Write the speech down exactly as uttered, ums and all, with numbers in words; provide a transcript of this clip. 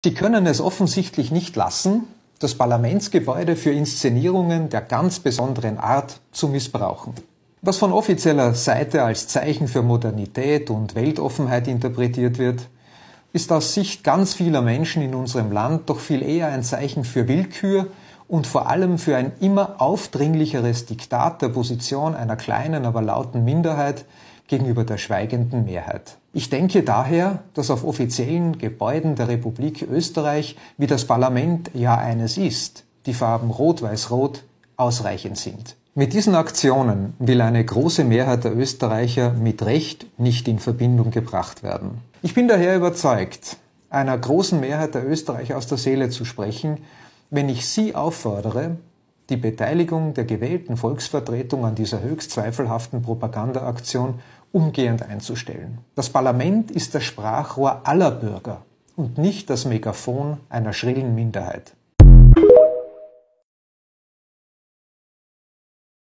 Sie können es offensichtlich nicht lassen, das Parlamentsgebäude für Inszenierungen der ganz besonderen Art zu missbrauchen. Was von offizieller Seite als Zeichen für Modernität und Weltoffenheit interpretiert wird, ist aus Sicht ganz vieler Menschen in unserem Land doch viel eher ein Zeichen für Willkür und vor allem für ein immer aufdringlicheres Diktat der Position einer kleinen, aber lauten Minderheit gegenüber der schweigenden Mehrheit. Ich denke daher, dass auf offiziellen Gebäuden der Republik Österreich, wie das Parlament ja eines ist, die Farben Rot-Weiß-Rot ausreichend sind. Mit diesen Aktionen will eine große Mehrheit der Österreicher mit Recht nicht in Verbindung gebracht werden. Ich bin daher überzeugt, einer großen Mehrheit der Österreicher aus der Seele zu sprechen, wenn ich Sie auffordere, die Beteiligung der gewählten Volksvertretung an dieser höchst zweifelhaften Propagandaaktion umgehend einzustellen. Das Parlament ist das Sprachrohr aller Bürger und nicht das Megafon einer schrillen Minderheit.